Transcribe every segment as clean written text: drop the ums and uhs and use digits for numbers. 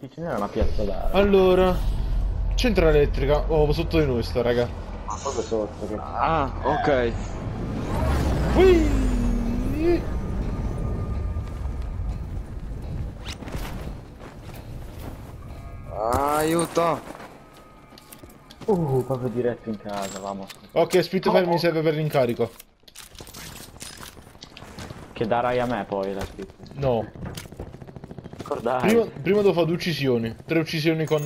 Chi ce n'era una piazza d'ara? Allora, centrale elettrica. Oh, sotto di noi sta, raga. Proprio sotto. Che... Ah, ok. Ui! Aiuto. Proprio diretto in casa, vamos. Ok, Spitfire mi serve per l'incarico. Che darai a me poi la scritta. No. Ricordai. Prima devo fare 2 uccisioni. 3 uccisioni con...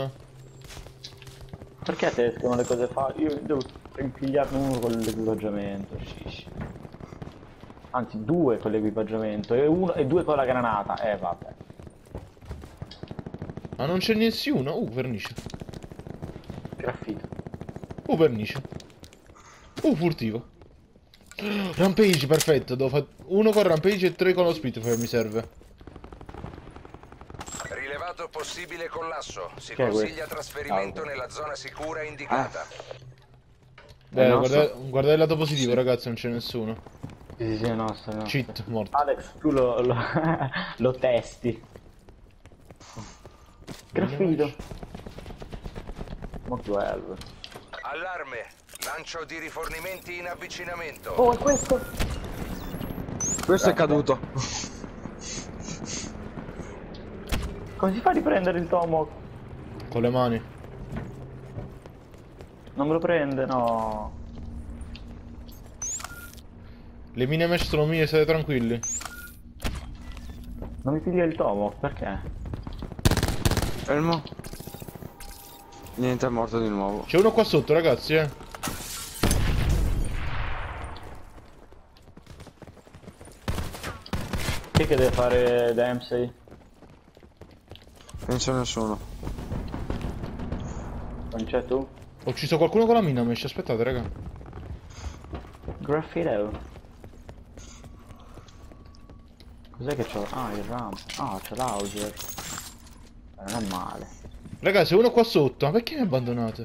Perché a te escono le cose facili? Io devo impigliarne uno con l'equipaggiamento. Shish. Anzi, 2 con l'equipaggiamento e 2 con la granata. Vabbè. Ma non c'è nessuno. Vernice. Graffito. Vernice. Furtivo. Rampage, perfetto. Devo fare 1 con Rampage e 3 con lo Spitfire mi serve. Rilevato possibile collasso. Si Che è consiglia questo? trasferimento nella zona sicura indicata. Guardate il lato positivo, ragazzi, non c'è nessuno. Sì, è nostro, no. Cheat, morto. Alex, tu lo testi. Graffito. Molto bello. Allarme. Lancio di rifornimenti in avvicinamento. Oh, è questo? Questo è caduto. Come si fa a riprendere il Tomahawk? Con le mani. Non me lo prende, no. Le mine mesh sono mie, state tranquilli. Non mi piglia il Tomahawk, perché? Fermo. Niente, è morto di nuovo. C'è uno qua sotto, ragazzi, Chi è che deve fare Dempsey? Non c'è nessuno. Non c'è tu? Ho ucciso qualcuno con la mina mesh, aspettate, raga. Graffito. Cos'è che c'ho? Ah, il ramp. Ah, c'ho l'Auger. Non è male. Ragazzi, c'è uno qua sotto, ma perché mi abbandonate?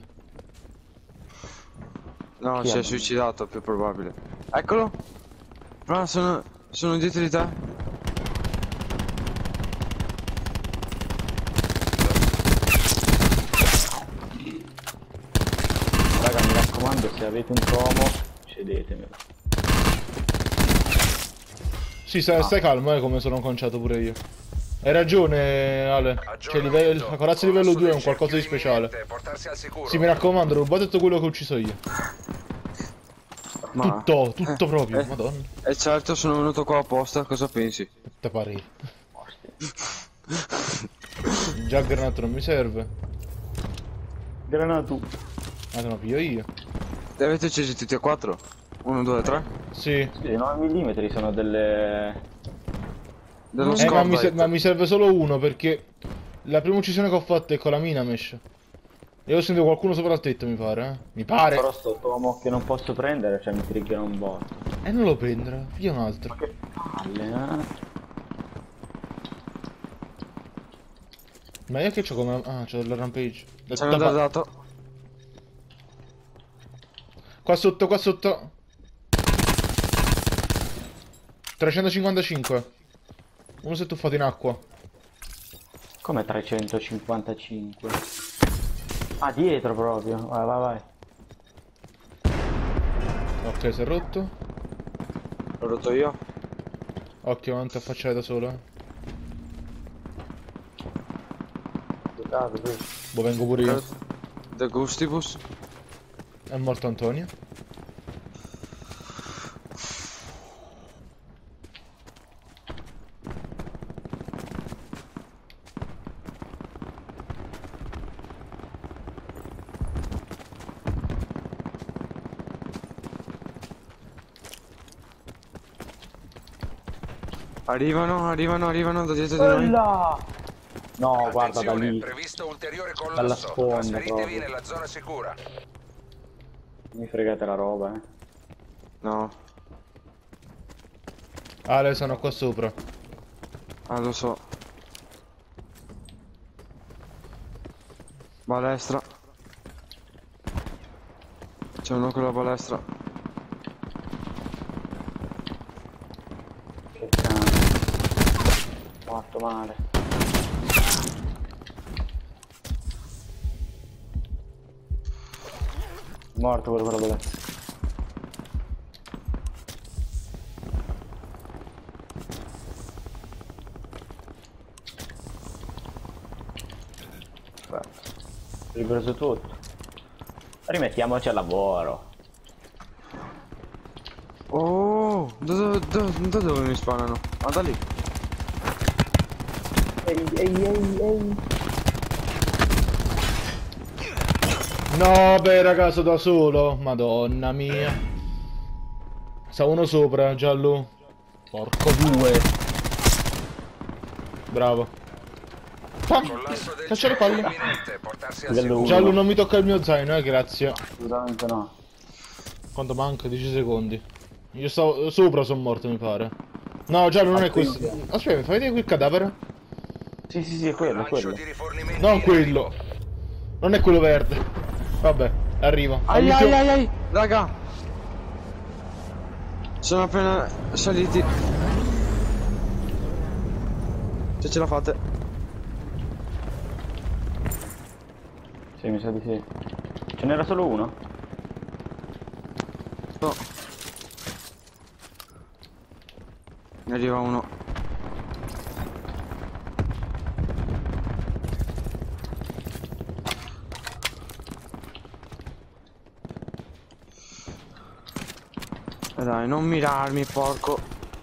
No, Chi si è è? suicidato, più probabile. Eccolo. No, sono dietro di te. Raga, mi raccomando, se avete un tomo, cedetemelo. Sì, stai calmo, come sono conciato pure io. Hai ragione, Ale. Cioè, la corazza livello 2 è un qualcosa di speciale. Portarsi al sicuro. Sì, mi raccomando, rubate tutto quello che ho ucciso io. Ma... Tutto proprio, madonna. E certo, sono venuto qua apposta, cosa pensi? Te pare. Già il granato non mi serve. Granatu. Ma te lo piglio io. Li avete uccisi tutti e 4? 1, 2, 3? Sì. Scusi, 9 mm sono delle... Dello Ma mi serve solo uno perché la prima uccisione che ho fatto è con la mina mesh. E ho sentito qualcuno sopra il tetto, mi pare, Mi pare. Però sto tomo che non posso prendere, cioè mi triggerano un botto. E non lo prendere, piglia un altro. Ma che palle, Ma io che c'ho come... Ah, c'ho il rampage. Ci hanno dato. Qua sotto, qua sotto. 355. Uno si è tuffato in acqua. Come 355? Ah, dietro proprio. Vai, vai, vai. Ok, si è rotto. L'ho rotto io. Occhio, non ti affacciare da solo, Boh, vengo pure io. The Gustibus. È morto Antonio. Arrivano da dietro di noi. No, guarda da Attenzione, lì. previsto ulteriore Dalla collasso. sponda, Trasferitevi proprio. nella zona sicura. Mi fregate la roba, No. Ale, sono qua sopra. Ah, lo so. Balestra. C'è uno con la balestra. Che cazzo. Morto male. Morto quello dove. Aspetta. Ho ripreso tutto. Rimettiamoci al lavoro. Oh, da dove mi sparano? Ah, da lì. Ehi. No, beh, ragazzo, da solo. Madonna mia. Sta uno sopra, giallo. Porco due. Bravo. Collasso del Caccia le cerchio palle. imminente, portarsi al Livello sicuro. uno. Giallo, non mi tocca il mio zaino, grazie. Assolutamente no. Quanto manca? 10 secondi. Io stavo sopra, sono morto, mi pare. No, giallo non è questo. Aspetta, fai vedere qui il cadavere. Sì, è quello, è Lancio quello. di rifornimenti Non in quello. arrivo. Non è quello verde. Vabbè, arrivo. Ai, raga. Sono appena saliti. Se ce la fate. Sì, mi sa di sì. Ce n'era solo uno? No. Ne arriva uno. Dai, non mirarmi, porco.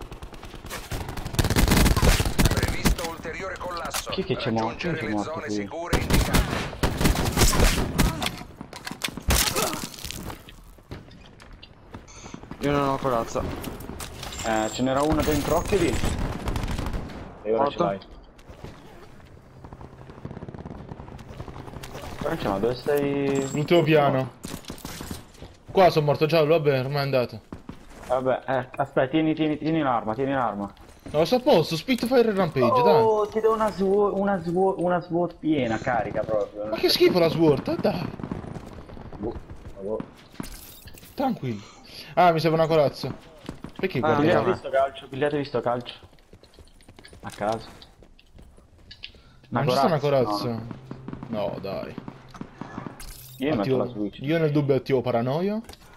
Previsto ulteriore collasso. Chi che c'è morto? Raggiungere Chi c'è le morto zone qui? sicure indicate. Io non ho corazza. Ce n'era uno dentro occhio lì. E ora ce Morto. l'hai. Ora c'è, ma dove stai? L'ultimo piano. Qua sono morto giallo, vabbè, ormai è andato. Vabbè, aspetta, tieni l'arma, tieni l'arma. No, sto a posto, Spitfire e Rampage, dai. Oh, ti do una SWAT piena, carica proprio. Ma che schifo la sword, dai. Boh. Tranquillo. Ah, mi serve una corazza. Perché Ah, guardi? andiamo. Pigliatevi sto calcio. A caso. Non ci sta una corazza? corazza? No, dai. Io metto la Attivo- switch. Io nel dubbio attivo paranoia.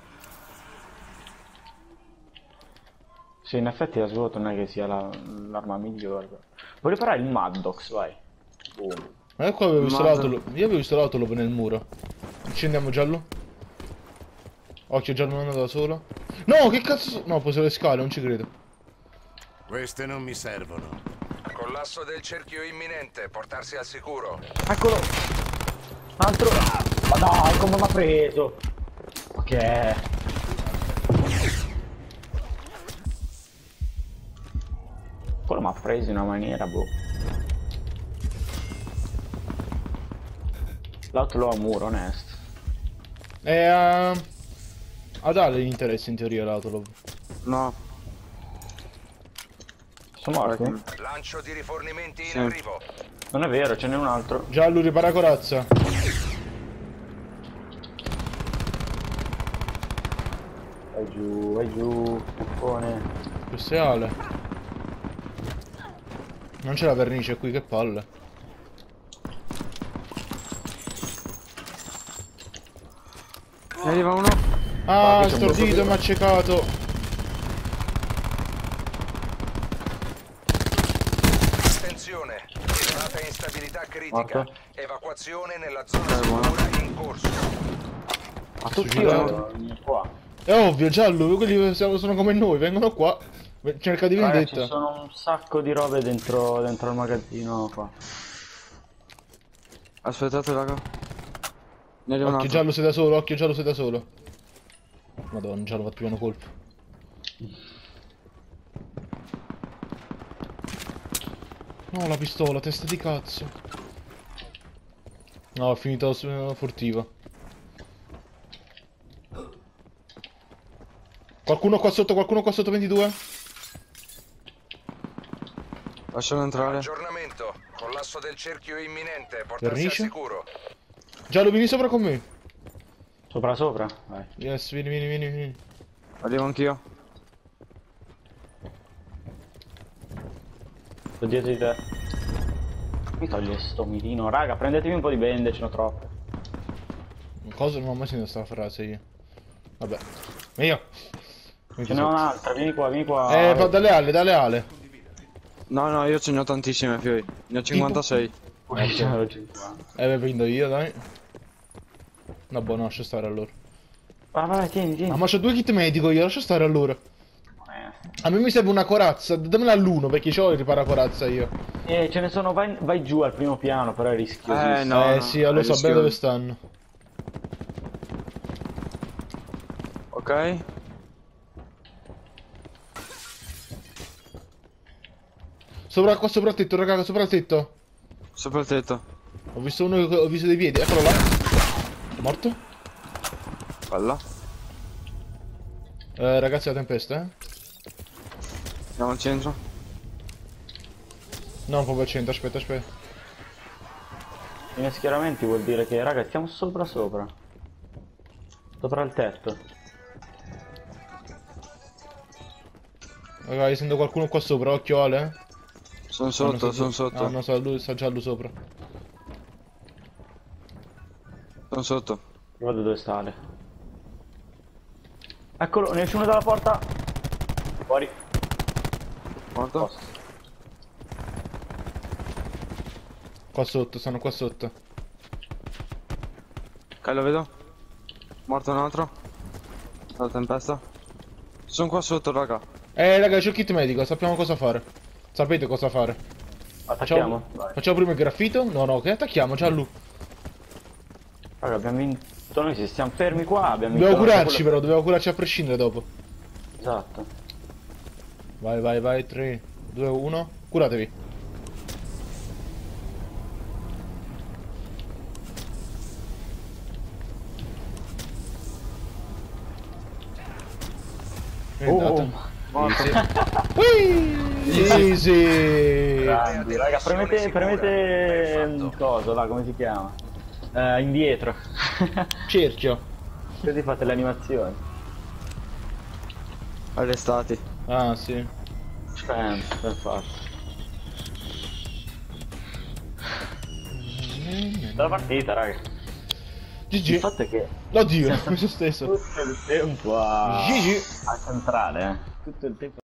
Sì, in effetti la SWAT non è che sia l'arma migliore. Vuoi riparare il Maddox, vai. Boom. Ma qua avevo visto Ma- l'autolo. Io avevo visto l'autolo nel muro. Scendiamo giallo. Occhio, giallo non anda da solo. No, che cazzo. No, poi sulle scale, non ci credo. Queste non mi servono. Collasso del cerchio imminente, portarsi al sicuro. Eccolo! Altro! Ma dai, come mi ha preso? Ok. Quello mi ha preso in una maniera, boh. L'altro lo ha un muro, onesto. Ha dato gli interessi in teoria l'autolo. No. Sono morti? Lancio di rifornimenti in Sì. arrivo. Non è vero, ce n'è un altro. Giallo, ripara corazza. Vai giù, puffone. Questo è Ale. Non c'è la vernice qui, che palle. Ne arriva uno. Ah, qui c'è un stordito, botto mi ha accecato. Attenzione, elevata instabilità critica. Morto. Evacuazione nella zona buono. sicura in corso. Ma tutti Suicidato. qua. È ovvio, giallo, quelli sono come noi, vengono qua. Cerca di Raga, vendetta. ci sono un sacco di robe dentro il magazzino qua. Aspettate, raga. Ne arriva un Occhio altro. giallo, sei da solo, occhio giallo, sei da solo. Madonna, giallo va più un colpo. No, la pistola, testa di cazzo. No, ho finito furtivo. Qualcuno qua sotto, 22? Lascialo entrare. Aggiornamento. Collasso del cerchio imminente, portarsi Vernice? al sicuro. Giallo, vieni sopra con me. Sopra, vai. Yes, vieni. Arrivo anch'io. Sto dietro di te. Mi toglie sto mirino. Raga, prendetevi un po' di bende, ce n'ho troppe. Cosa non ho mai sentito sta frase io. Vabbè. Io. Ce n'è un'altra, vieni qua, vieni qua. Va dalle ale, dalle ale. No, io ce ne ho tantissime, fiori. Ne ho 56. Beh, prendo io, dai. No, boh, no, lascia stare allora. Vai, tieni. Ah, ma c'ho 2 kit medico, io lascia stare allora. A me mi serve una corazza, dammela all'1 perché c'ho il riparacorazza io. Ce ne sono, vai giù al primo piano, però è rischiosissimo. No, Sì, lo so bene dove stanno. Ok. Qua sopra il tetto, raga, sopra il tetto. Sopra il tetto. Ho visto uno, ho visto dei piedi, eccolo là. È morto? Bella. Ragazzi, la tempesta, Andiamo al centro. No, proprio al centro, aspetta. I schieramenti vuol dire che, raga, stiamo sopra. Sopra il tetto. Raga, io sento qualcuno qua sopra, occhio Ale. Sono sotto, sono sotto. Ah, no, sta già lui sopra. Sono sotto. Guarda dove sta Ale. Eccolo, ne esce uno dalla porta. Fuori. Morto? Qua sotto, stanno qua sotto. Ok, lo vedo. Morto un altro. La tempesta. Sono qua sotto, raga. Raga, c'ho il kit medico, sappiamo cosa fare. Sapete cosa fare. Attacchiamo. Vai. Facciamo prima il graffito? No, che attacchiamo, già lui. Raga, abbiamo vinto noi, se stiamo fermi qua abbiamo vinto. Dobbiamo curarci però, dobbiamo curarci a prescindere dopo. Esatto. Vai, 3, 2, 1, curatevi. È andato. Easy. Grandi, raga, premete coso là, come si chiama? Indietro. Cerchio. Così fate le animazioni. Arrestati. Ah, sì. Per fatto. La partita, raga. Il GG. fatto è che Oddio, questo stesso. tutto il tempo a GG. centrale, tutto il tempo